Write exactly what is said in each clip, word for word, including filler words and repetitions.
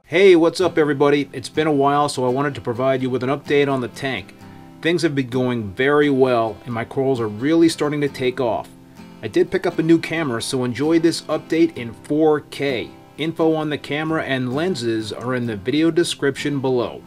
Hey, what's up everybody? It's been a while, so I wanted to provide you with an update on the tank. Things have been going very well, and my corals are really starting to take off. I did pick up a new camera, so enjoy this update in four K. Info on the camera and lenses are in the video description below.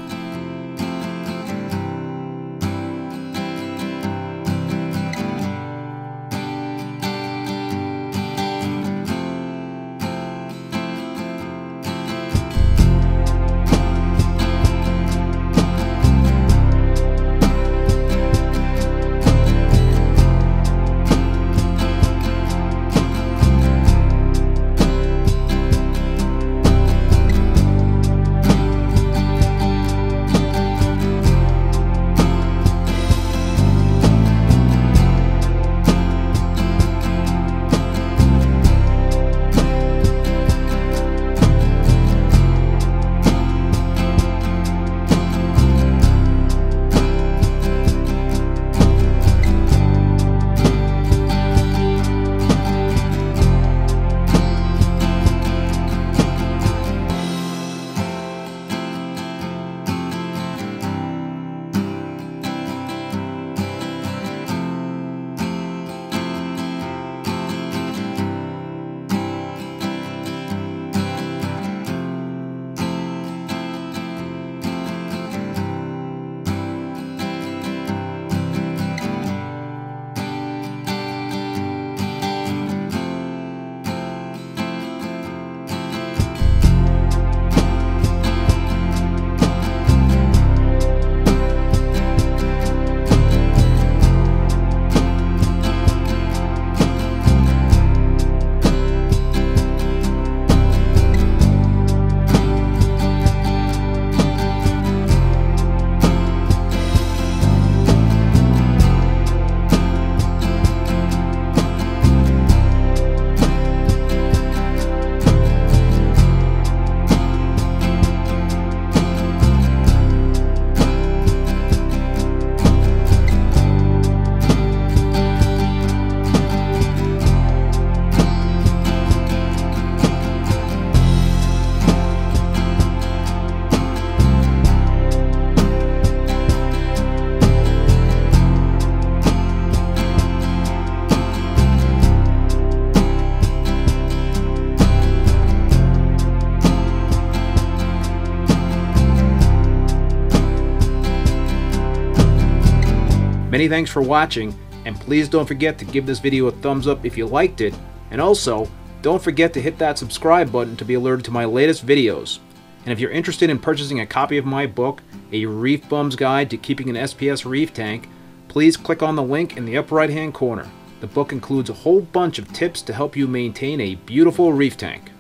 Many thanks for watching, and please don't forget to give this video a thumbs up if you liked it, and also, don't forget to hit that subscribe button to be alerted to my latest videos. And if you're interested in purchasing a copy of my book, A Reef Bum's Guide to Keeping an S P S Reef Tank, please click on the link in the upper right hand corner. The book includes a whole bunch of tips to help you maintain a beautiful reef tank.